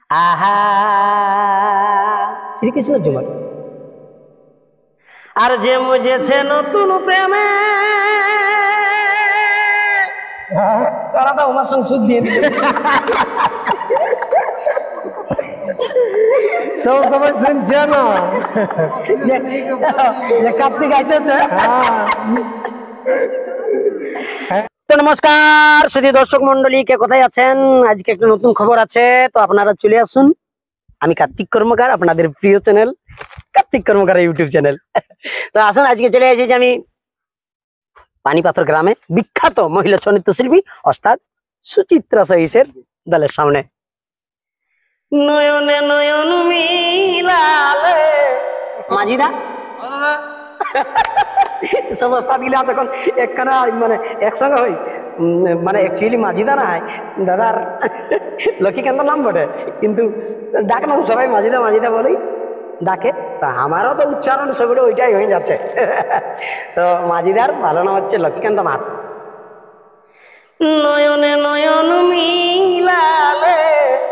আহা শ্রীকৃষ্ণ ঝুমার আর যে মুজেছে নতুন প্রেমে তারাটা আমার সঙ্গে সুদ দিয়ে সব সময় শুনছে না যে কার্তিক আসছে। তো নমস্কার সুধী দর্শক মন্ডলী, কে কোথায় আছেন? আজকে একটা নতুন খবর আছে, তো আপনারা চলে আসুন। আমি কার্তিক কর্মকার, আপনাদের প্রিয় channel Kartik Karmakar YouTube channel. তো আসুন, আজকে চলে এসেছি আমি পানিপাথর গ্রামে বিখ্যাত মহিলা ছৌ শিল্পী ওস্তাদ সুচিত্রা সহিসের দলের সামনে। নয়নে নয়ন মিলালে মাঝিদা সব ওস্তাদ গিলা তখন একখানা মানে একসঙ্গে হই, মানে অ্যাকচুয়ালি মাঝিদা না হয় দাদার লক্ষ্মীকান্ত নাম বটে, কিন্তু ডাক নাম সবাই মাঝিদা মাঝিদা বলেই ডাকে। তা আমারও তো উচ্চারণ সেগুলো ওইটাই হয়ে যাচ্ছে। তো মাঝিদার ভালো নাম হচ্ছে লক্ষ্মীকান্ত মাত। নয়নে নয়ন মিলালে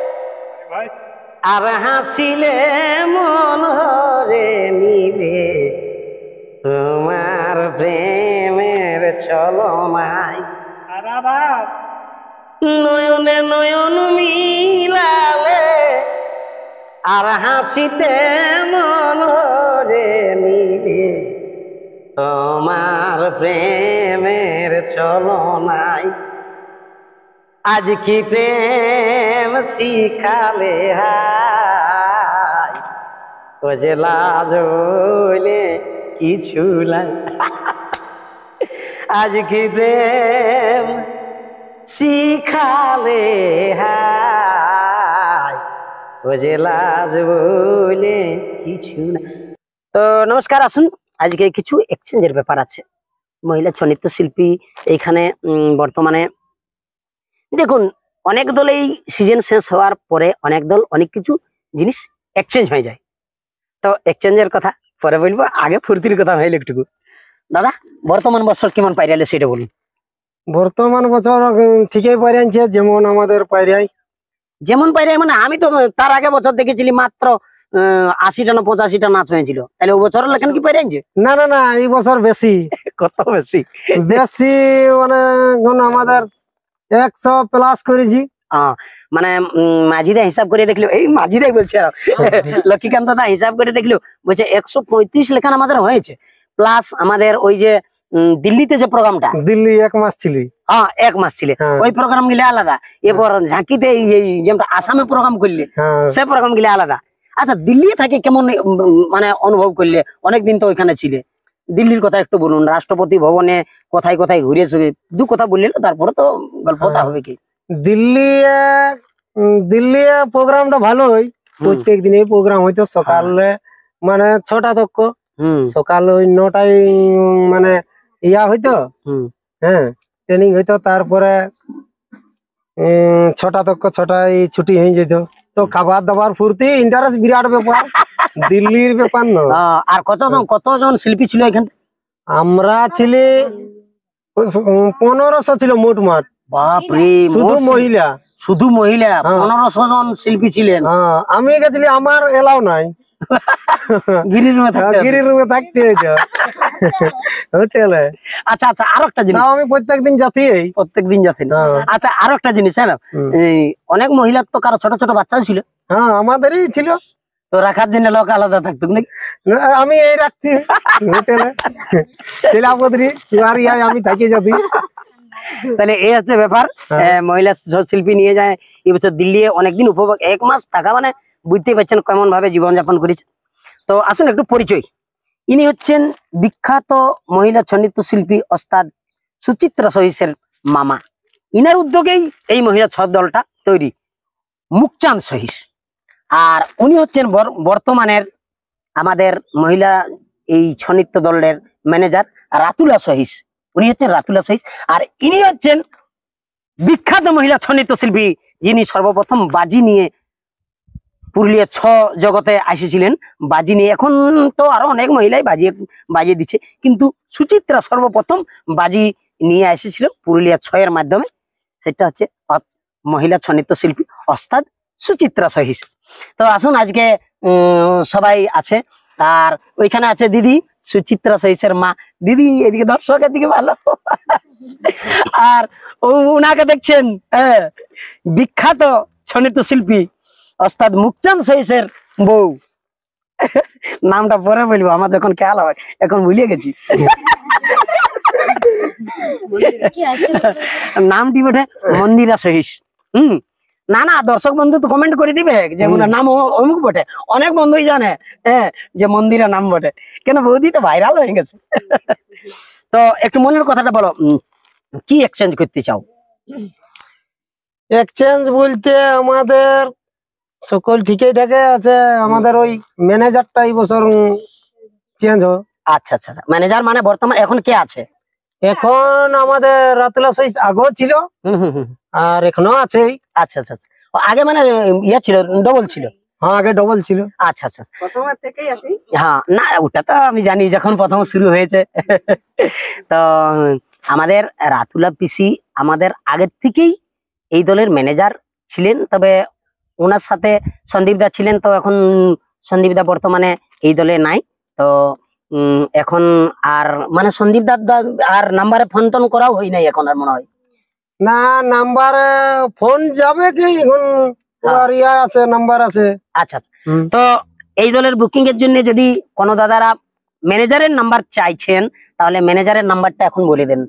আর হাসিলে মন হরে মিলে তোমার প্রেমের চলনায়। নয়নে নয়ন মিলালে আর হাসিতে মন হরে মিলে তোমার প্রেমের চলনায়। আজ কি প্রেম শিখালে হায় ও যে লাজ হইলে কিছু নাই। আজ কি প্রেম শিখালে হায় ও যে লাজ বলে কিছু না। তো নমস্কার, আসুন আজকে কিছু এক্সচেঞ্জের ব্যাপার আছে। মহিলা ছৌ নৃত্য শিল্পী এইখানে বর্তমানে দেখুন, অনেক দল এই সিজন শেষ হওয়ার পরে অনেক দল অনেক কিছু জিনিস এক্সচেঞ্জ হয়ে যায়। তো এক্সচেঞ্জের কথা পরে বলবো, আগে ফুর্তির কথা হইলে একটুকু। দাদা, বর্তমান বছর কেমন পাইরালে সেটা বলুন। বর্তমান বছর ঠিকই পাইরাইছে, যেমন আমাদের পাইরাই যেমন পাইরাই মানে আমি তো তার আগে বছর দেখেছিলি মাত্র 80টা না 85টা নাচ হয়েছিল, তাহলে ও বছরের লেখান কি পাইরাইছে? না না না, এই বছর বেশি। কত বেশি? বেশি মানে আমাদের 100+ করেছি। মানে মাঝিদা হিসাব করে দেখলো, এই মাঝিদাই বলছে আর লক্ষ্মীকান্ত দা হিসাব করে দেখলো, বলছে 135 লেখান আমাদের হয়েছে। প্লাস আমাদের ওই যে দিল্লিতে যে প্রোগ্রামটা, দিল্লি 1 মাস ছিলি। হ্যাঁ 1 মাস ছিল, ওই প্রোগ্রাম গুলো আলাদা। এরপর ঝাঁকিতে এই যেমন আসামে প্রোগ্রাম করলে সে প্রোগ্রাম গুলো আলাদা। আচ্ছা, দিল্লি থাকে কেমন মানে অনুভব করলে? অনেকদিন তো ওইখানে ছিলে, দিল্লির কথা একটু বলুন। রাষ্ট্রপতি ভবনে কোথায় কোথায় ঘুরেছে দু কথা বললেন, তারপরে তো গল্পটা হবে কি। দিল্লি প্রোগ্রামটা ভালোই, প্রত্যেক দিনে প্রোগ্রাম হইতো। সকালে মানে 6টা তক, সকাল ওই 9টায় মানে ইয়া হইতো, হ্যাঁ ট্রেনিং হইতো। তারপরে 6টা তক, 6টায় ছুটি হয়ে যেত। তো খাবার দাবার ফুর্তি ইন্টারেস্ট বিরাট ব্যাপার। দিল্লির ব্যাপার না। আর কতজন শিল্পী ছিল এখানে? আমরা ছিলি 1500 ছিল মোট মাঠ। বাপরে, শুধু মহিলা? শুধু মহিলা 1500 জন শিল্পী ছিলেন। আমি গেছিলি, আমার এলাও নাই। গিরির রুমে থাকতে হয়েছে হোটেলে। আচ্ছা আচ্ছা, আরো একটা জিনিস, আমি প্রত্যেকদিন যাচ্ছি। আচ্ছা, আরো একটা জিনিস, হ্যাঁ অনেক মহিলার তো কারো ছোট ছোট বাচ্চা ছিল। হ্যাঁ, আমাদেরই ছিল। তো রাখার জন্য লোক আলাদা থাকতো নাকি? আমি এই রাখছি হোটেলে, আমি থাকি যাবি। তাহলে এই হচ্ছে ব্যাপার। মহিলা শিল্পী নিয়ে যায় এবছর দিল্লি অনেকদিন উপভোগ, 1 মাস থাকা মানে বুঝতেই পারছেন কেমন ভাবে জীবনযাপন করেছে। তো আসুন একটু পরিচয়। ইনি হচ্ছেন বিখ্যাত মহিলা ছৌ নৃত্য শিল্পী ওস্তাদ সুচিত্রা সহিসের মামা। ইনার উদ্যোগেই এই মহিলা ছৌ দলটা তৈরি, মুখচাঁদ সহিস। আর উনি হচ্ছেন বর্তমানের আমাদের মহিলা এই ছৌ নৃত্য দলের ম্যানেজার রাতুলা সহিস। উনি হচ্ছেন রাতুলা সহিস। আর ইনি হচ্ছেন বিখ্যাত মহিলা ছৌ নৃত্য শিল্পী, যিনি সর্বপ্রথম বাজি নিয়ে পুরুলিয়া জগতে এসেছিলেন। বাজি নিয়ে, এখন তো আরো অনেক মহিলাই বাজিয়ে দিচ্ছে, কিন্তু সুচিত্রা সর্বপ্রথম বাজি নিয়ে এসেছিল পুরুলিয়া 6 এর মাধ্যমে। সেটা হচ্ছে মহিলা ছৌ নৃত্য শিল্পী ওস্তাদ সুচিত্রা সহিস। তো আসুন আজকে সবাই আছে, আর ওইখানে আছে দিদি সুচিত্রা সহিসের মা। দিদি এদিকে দর্শকের দিকে ভালো। আর উনাকে দেখছেন বিখ্যাত ছৌ নৃত্য শিল্পী ওস্তাদ মুখচাঁদ সহিসের বউ। নামটা পরে বলবো, আমার যখন খেয়াল হয়, এখন ভুলিয়ে গেছি। নামটি বটে মন্দিরা সহিস। না না, দর্শক বন্ধু তো কমেন্ট করে দিবে যে ওনার নাম অমুক বটে। অনেক বন্ধুই জানে যে মন্দিরা নাম বটে, কেন বৌদি তো ভাইরাল হয়ে গেছে। তো একটু মনের কথাটা বলো, কি এক্সচেঞ্জ করতে চাও? এক্সচেঞ্জ বলতে আমাদের সকল ঠিকই ঠাকে আছে, আমাদের ওই ম্যানেজারটা এই বছর চেঞ্জ হবে। আচ্ছা আচ্ছা, ম্যানেজার মানে বর্তমান এখন কে আছে? এখন আমাদের রাতুলা সহিস আগেও ছিল, আর এখনো আছে। আচ্ছা আচ্ছা, আগে মানে ইয়ে ছিল, ডবল ছিল। হ্যাঁ, আগে ডবল ছিল। আচ্ছা আচ্ছা, প্রথমের থেকেই আছে। হ্যাঁ, না ওটা তো আমি জানি, যখন প্রথম শুরু হয়েছে। তো আমাদের রাতুলা পিসি আমাদের আগের থেকেই এই দলের ম্যানেজার ছিলেন, তবে ওনার সাথে সন্দীপ দা ছিলেন। তো এখন সন্দীপ দা বর্তমানে এই দলে নাই। তো এখন আর মানে সন্দীপ দা আর নাম্বারে ফোন টোন করাও হয় নাই এখন আর মনে হয়। না, নাম্বারে ফোন যাবে কি এখন, আর ইয়া আছে, নাম্বার আছে। আচ্ছা আচ্ছা, তো এই দলের বুকিং এর জন্য যদি কোনো দাদারা ম্যানেজারের নাম্বার চাইছেন, তাহলে ম্যানেজারের নাম্বারটা এখন বলে দেন।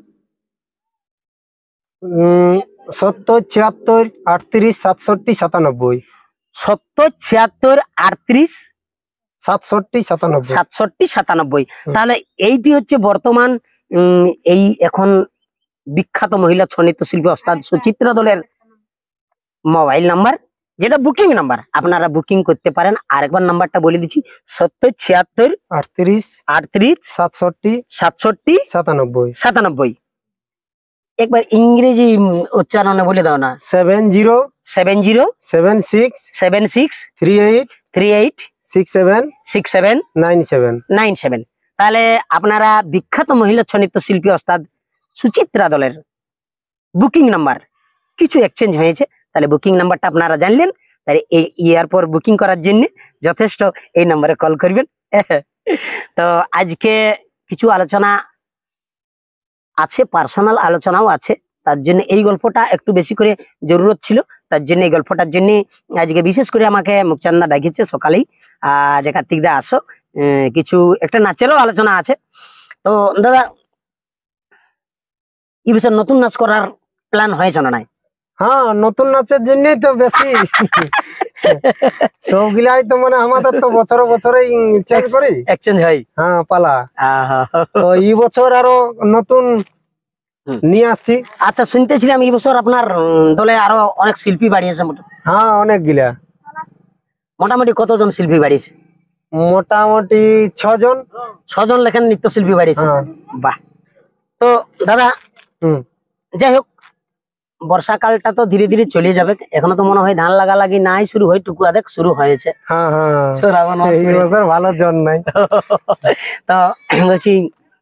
70 76 38 67 97। 70 76 38 67 97। 67 97। তাহলে এইটি হচ্ছে বর্তমান এই এখন বিখ্যাত মহিলা ছৌ নৃত্য শিল্পী ওস্তাদ সুচিত্রা দলের মোবাইল নাম্বার, যেটা বুকিং নাম্বার। আপনারা বুকিং করতে পারেন। আরেকবার নাম্বারটা বলে দিচ্ছি, 70 76 38 38 67 67 97 97। একবার ইংরেজি উচ্চারণে বলে দাও না। 70 70 76 76 38 38 67 67 97 97। তাহলে আপনারা বিখ্যাত মহিলা ছৌ নৃত্য শিল্পী ওস্তাদ সুচিত্রা দলের বুকিং নাম্বার, কিছু এক্সচেঞ্জ হয়েছে, তাহলে বুকিং নাম্বারটা আপনারা জানলেন। তাহলে এই এরপর বুকিং করার জন্য যথেষ্ট এই নাম্বারে কল করবেন। তো আজকে কিছু আলোচনা আছে, পার্সোনাল আলোচনাও আছে, তার জন্য এই গল্পটা একটু বেশি করে জরুরত ছিল। তার জন্য এই গল্পটার জন্য আজকে বিশেষ করে আমাকে মুখচান্দা ডাকিছে সকালেই, যে কার্তিক দা আসো, কিছু একটা নাচেরও আলোচনা আছে। তো দাদা, এই বিষয়ে নতুন নাচ করার প্ল্যান হয়েছে না? নাই, হ্যাঁ, নতুন নাচের জন্যই তো বেশি। সবগুলাই তো মানে আমাদের তো বছরে বছরে চেঞ্জ করি, এক্সচেঞ্জ হয়। হ্যাঁ, পালা। আহা। তো এই বছর আরো নতুন নিয়ে আসছি। আচ্ছা, শুনতেছিলাম এই বছর আপনার দলে আরো অনেক শিল্পী বাড়িয়েছে। হ্যাঁ, অনেকগুলা। মোটামুটি কতজন শিল্পী বাড়িয়েছে? মোটামুটি 6 জন। 6 জন লেখেন নৃত্য শিল্পী বাড়িয়েছে। বাহ। তো দাদা, যাই হোক, বর্ষাকালটা তো ধীরে ধীরে চলে যাবে। এখনো তো মনে হয় ধান লাগি নাই শুরু হয়, টুকু আদেক শুরু হয়েছে। হ্যাঁ হ্যাঁ, শ্রাবণ মাস এই বছর ভালো জন নাই। তো বলছি,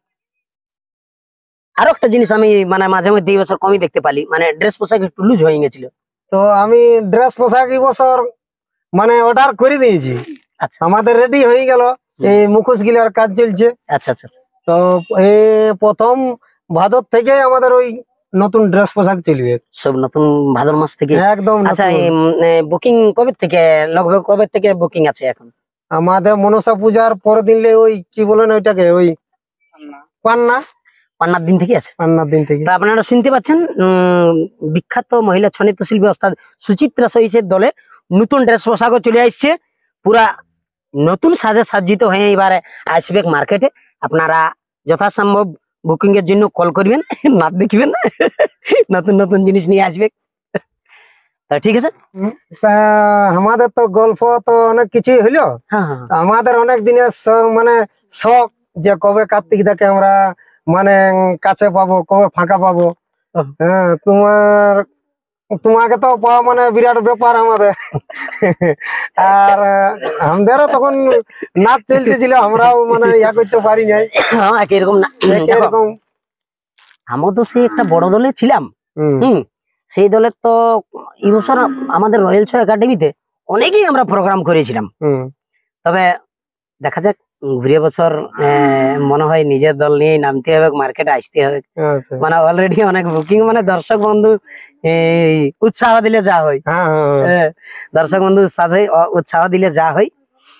আরো একটা জিনিস আমি মানে মাঝে মধ্যে এই বছর কমই দেখতে পালি, মানে ড্রেস পোশাক একটু লুজ হয়ে গেছিল। তো আমি ড্রেস পোশাক এই বছর মানে অর্ডার করে দিয়েছি। আচ্ছা, আমাদের রেডি হয়ে গেল, এই মুখোশ গিলার কাজ চলছে। আচ্ছা আচ্ছা। তো এই প্রথম ভাদর থেকে আমাদের ওই নতুন ড্রেস পোশাক চলবে, সব নতুন ভাদর মাস থেকে একদম। আচ্ছা, বুকিং কবে থেকে, লগভগ কবে থেকে বুকিং আছে এখন? আমাদের মনসা পূজার পরের দিনলে ওই কি বলেন ওইটাকে, ওই পান্নার দিন থেকে আছে। পান্নার দিন থেকে। তো আপনারা শুনতে পাচ্ছেন, বিখ্যাত মহিলা ছৌ নৃত্য শিল্পী ওস্তাদ সুচিত্রা সহিসের দলে নতুন ড্রেস পোশাকও চলে আসছে, পুরা নতুন সাজে সজ্জিত হয়ে এবারে আসবে মার্কেটে। আপনারা যথাসম্ভব বুকিং এর জন্য কল করবেন, নাচ দেখবেন, নতুন নতুন জিনিস নিয়ে আসবে। ঠিক আছে, তা আমাদের তো গল্প তো অনেক কিছুই হইলো। আমাদের অনেক দিনের মানে শখ যে কবে কার্তিক দাকে আমরা মানে কাছে পাবো, কবে ফাঁকা পাবো। হ্যাঁ, তোমাকে তো পাওয়া মানে বিরাট ব্যাপার আমাদের। আর আমাদেরও তখন নাচ চলতেছিল, আমরাও মানে ইয়া করতে পারি নাই এরকম না। এরকম। আমরা তো সেই একটা বড় দলে ছিলাম, সেই দলের তো এই বছর আমাদের রয়্যাল শো একাডেমিতে অনেকেই আমরা প্রোগ্রাম করেছিলাম, তবে দেখা যাক ঘুরে বছর মনে হয় নিজের দল নিয়ে নামতে হবে, মার্কেটে আসতে হবে। মানে অলরেডি অনেক বুকিং, মানে দর্শক বন্ধু উৎসাহ দিলে যা হয়, দর্শক বন্ধু উৎসাহ দিলে যা হয়।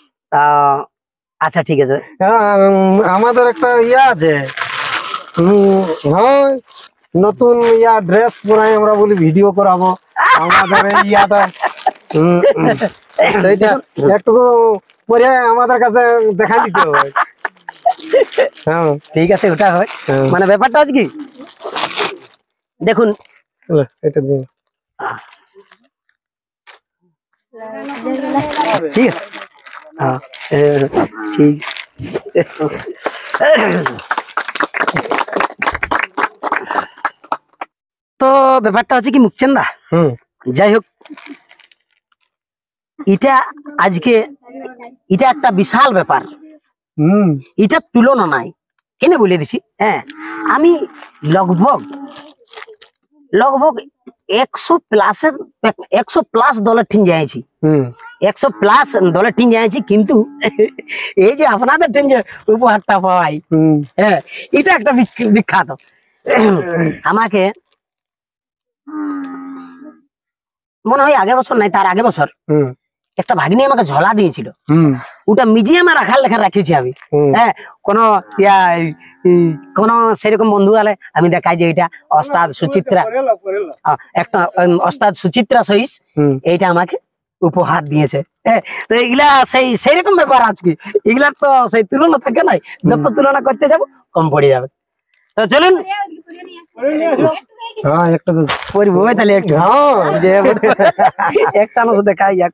আচ্ছা ঠিক আছে, আমাদের একটা ইয়া আছে, হ্যাঁ নতুন ইয়া ড্রেস পরাই আমরা বলি ভিডিও করাবো আমাদের এই ইয়াটা, সেইটা একটু পরে আমাদের কাছে দেখা দিতে হবে। হ্যাঁ ঠিক আছে, ওটা হয়। মানে ব্যাপারটা আছে কি, দেখুন এটা দিন ঠিক আছে, হ্যাঁ ঠিক। তো ব্যাপারটা হচ্ছে কি মুখচেন দা, যাই হোক, এটা আজকে এটা একটা বিশাল ব্যাপার, এটা তুলনা নাই। কেন বলে দিছি, হ্যাঁ আমি লগভগ 100+ দলের টিম যাইছি, 100+ দলের টিম যাইছি, কিন্তু এই যে আপনাদের টিম যে উপহারটা পাওয়াই, হ্যাঁ এটা একটা বিখ্যাত। আমাকে মনে হয় আগের বছর নাই, তার আগের বছর একটা ভাগ্নি আমাকে ঝোলা দিয়েছিল, ওটা মিউজিয়ামে রাখার লেখা রাখেছি আমি। হ্যাঁ কোন সেরকম বন্ধু আলে আমি দেখাই যে এটা ওস্তাদ সুচিত্রা, একটা ওস্তাদ সুচিত্রা সহিস এইটা আমাকে উপহার দিয়েছে। তো এগুলা সেইরকম ব্যাপার আজকে, এগুলার তো সেই তুলনা থাকে নাই, যত তুলনা করতে যাব কম পড়ে যাবে। তো চলুন একটা পরিবো তাহলে একটু, এক চামচ দেখাই যাক।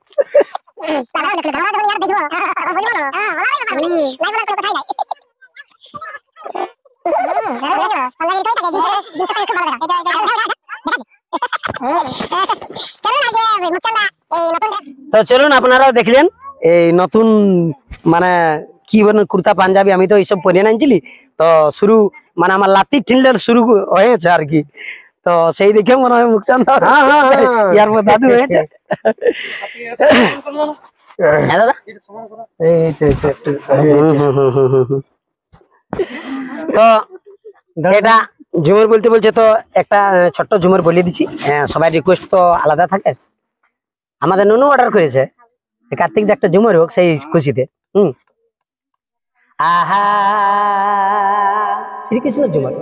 তো চলুন, আপনারাও দেখলেন এই নতুন মানে কি বলেন কুর্তা পাঞ্জাবি, আমি তো এইসব পরে নাইছিলি, তো শুরু মানে আমার লাতি টিল্ডার শুরু হয়েছে আর কি। তো সেই দেখে মনে হয় মুখচান ইয়ার পর দাদু হয়েছে। তো এটা ঝুমুর বলতে বলছে, তো একটা ছোট্ট ঝুমুর বলে দিচ্ছি, সবাই রিকোয়েস্ট তো আলাদা থাকে। আমাদের নুনু অর্ডার করেছে কার্তিক একটা ঝুমুর হোক সেই খুশিতে। আহা শ্রীকৃষ্ণ ঝুমুর।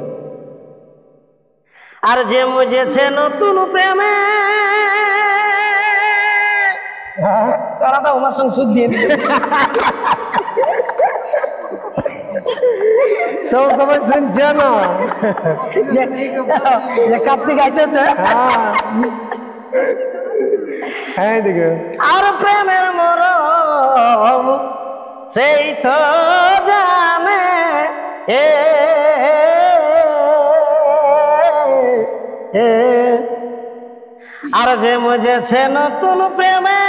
আর যে মজেছে নতুন প্রেমে, তারা আমার সঙ্গে সুদ দিয়ে সব সবাই শুনছে না যে কার্তিক আসছে। হ্যাঁ দেখো, আর প্রেমের মরম সেই তো জানে, আর যে মজেছে নতুন প্রেমে,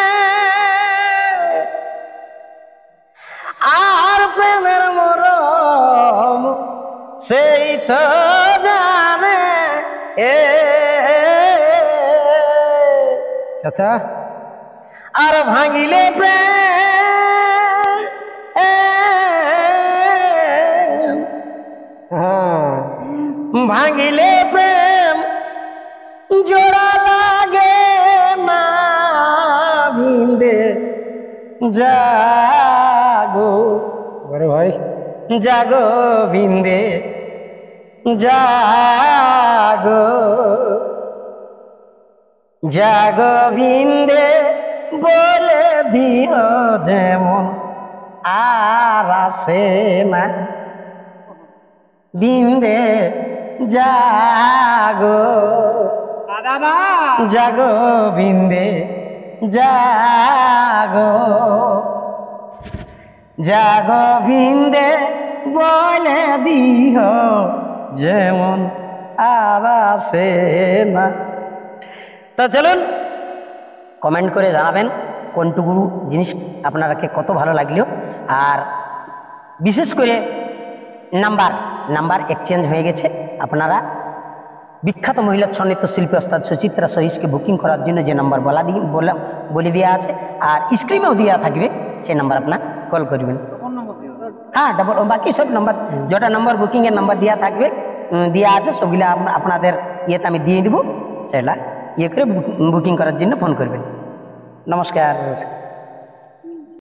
আর প্রেমের মরম সেই তো জানে। আচ্ছা আর ভাঙিলে প্রেম, ভাঙিলে প্রেম জোড়া লাগে না ভিন্দে। জাগো ভাই, জাগো ভিন্দে, জাগো জাগো ভিন্দে, বলে দিও যেমন আর আসে না ভিন্দে। জাগো জাগো ভিন্দে, জাগো জাগো ভিন্দে, বলে দিও যেমন আর আসে না। তো চলুন কমেন্ট করে জানাবেন কোনটুকু জিনিস আপনারাকে কত ভালো লাগলো। আর বিশেষ করে নাম্বার এক্সচেঞ্জ হয়ে গেছে, আপনারা বিখ্যাত মহিলা ছৌ নৃত্য শিল্পী অর্থাৎ সুচিত্রা সহিসকে বুকিং করার জন্য যে নাম্বার বলে দেওয়া আছে আর স্ক্রিনেও দেওয়া থাকবে সেই নাম্বার আপনার কল করবেন। হ্যাঁ ডাবল বাকি সব নাম্বার যেটা নাম্বার বুকিং এর নাম্বার দেওয়া থাকবে দেওয়া আছে সবগুলা আপনাদের ইয়েতে আমি দিয়ে দিব, সেটা ইয়ে করে বুকিং করার জন্য ফোন করবেন। নমস্কার।